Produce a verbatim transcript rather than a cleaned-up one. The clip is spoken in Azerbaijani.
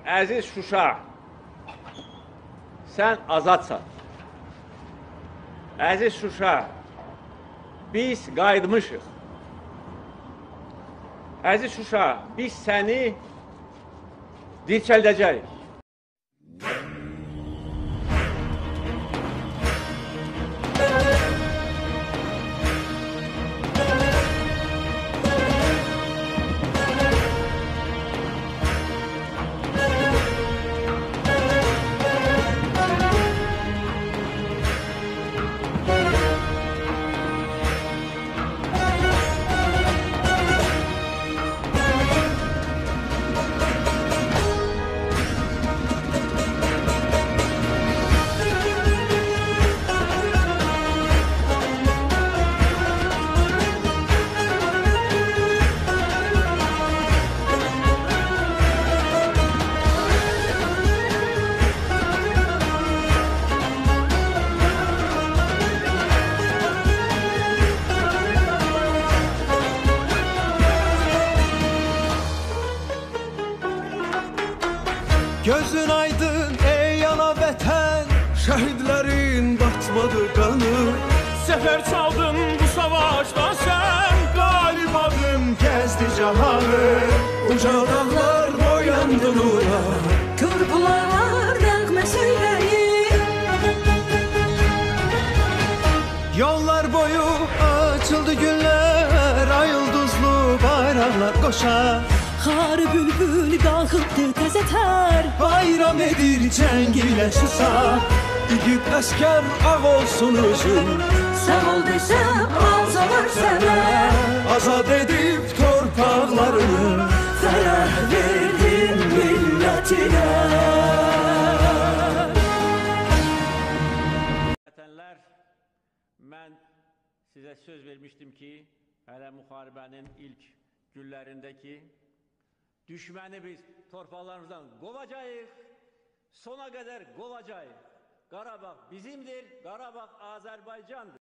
Əziz Şuşa, sən azadsan. Əziz Şuşa, biz qayıtmışıq. Əziz Şuşa, biz səni dirçəldəcəyik. Gözün aydın ey ana vətən, şəhidlərin batmadı qanı. Səfər çaldın bu savaşda sən, Qalib adım gəzdi cahanı. Uca dağlar boyandı nura, Körpülar nəğmə söyləyir. Yollar boyu açıldı günlər, ay ulduzlu bayraqlar qoşar. Xar bülbül qalxıbdı təzə tər, Bayram edir cəng ilə Şuşa, İgid əskər ağ olsun üzün. Sağ ol desəm az olur sənə, Azad edib torpaqlarını, fərəh verdin millətinə. Vətənlər, mən sizə söz vermişdim ki, hələ müharibənin ilk günlərindəki düşməni biz torpaqlarımızdan qovacağıq, sona qədər qovacağıq. Qarabağ bizimdir, Qarabağ Azərbaycandır.